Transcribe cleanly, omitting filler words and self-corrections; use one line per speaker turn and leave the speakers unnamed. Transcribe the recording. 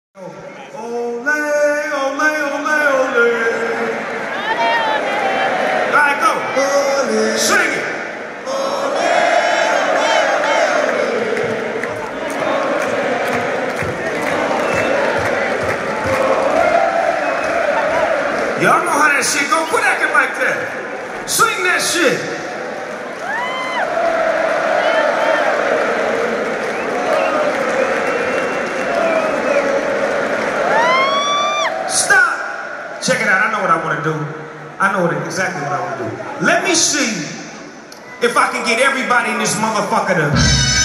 Ole, ole, ole, ole. All right, go. Ole. Sing it. Ole, ole, y'all know how that shit go. Quit acting like that. Sing that shit. Check it out, I know what I want to do. I know exactly what I want to do. Let me see if I can get everybody in this motherfucker to